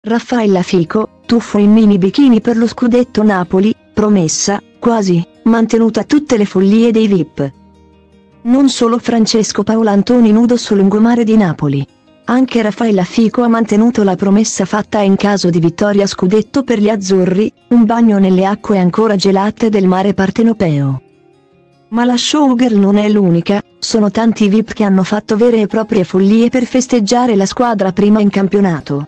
Raffaella Fico, tuffo in mini bikini per lo scudetto Napoli, promessa, quasi, mantenuta tutte le follie dei VIP. Non solo Francesco Paola Antoni nudo sul lungomare di Napoli. Anche Raffaella Fico ha mantenuto la promessa fatta in caso di vittoria scudetto per gli azzurri, un bagno nelle acque ancora gelate del mare partenopeo. Ma la showgirl non è l'unica, sono tanti VIP che hanno fatto vere e proprie follie per festeggiare la squadra prima in campionato.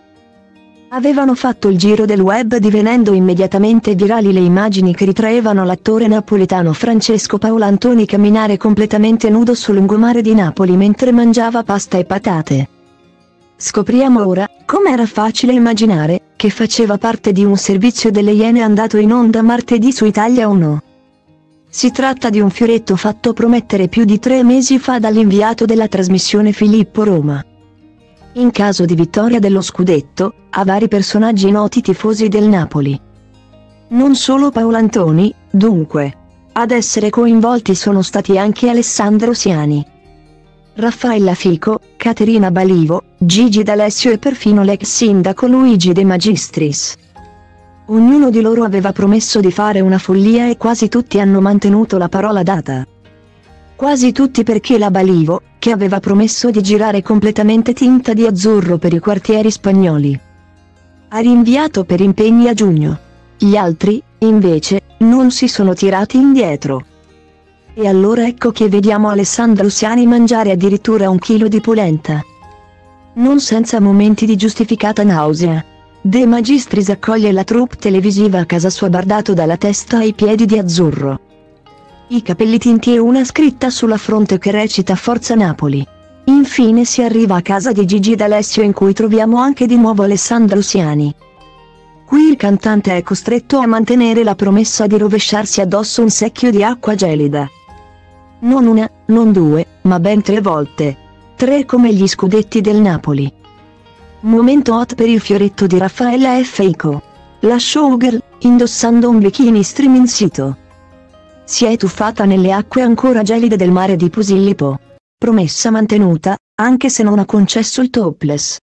Avevano fatto il giro del web divenendo immediatamente virali le immagini che ritraevano l'attore napoletano Francesco Paola Antoni camminare completamente nudo sul lungomare di Napoli mentre mangiava pasta e patate. Scopriamo ora, come era facile immaginare, che faceva parte di un servizio delle Iene andato in onda martedì su Italia 1. Si tratta di un fioretto fatto promettere più di 3 mesi fa dall'inviato della trasmissione Filippo Roma. In caso di vittoria dello scudetto, a vari personaggi noti tifosi del Napoli. Non solo Paola Antoni, dunque. Ad essere coinvolti sono stati anche Alessandro Siani, Raffaella Fico, Caterina Balivo, Gigi D'Alessio e perfino l'ex sindaco Luigi De Magistris. Ognuno di loro aveva promesso di fare una follia e quasi tutti hanno mantenuto la parola data. Quasi tutti perché la Balivo, che aveva promesso di girare completamente tinta di azzurro per i quartieri spagnoli, ha rinviato per impegni a giugno. Gli altri, invece, non si sono tirati indietro. E allora ecco che vediamo Alessandro Siani mangiare addirittura 1 chilo di polenta. Non senza momenti di giustificata nausea. De Magistris accoglie la troupe televisiva a casa sua bardato dalla testa ai piedi di azzurro. I capelli tinti e una scritta sulla fronte che recita Forza Napoli. Infine si arriva a casa di Gigi D'Alessio in cui troviamo anche di nuovo Alessandro Siani. Qui il cantante è costretto a mantenere la promessa di rovesciarsi addosso un secchio di acqua gelida. Non una, non due, ma ben 3 volte. 3 come gli scudetti del Napoli. Momento hot per il fioretto di Raffaella Fico. La showgirl, indossando un bikini streaming sito, si è tuffata nelle acque ancora gelide del mare di Posillipo. Promessa mantenuta, anche se non ha concesso il topless.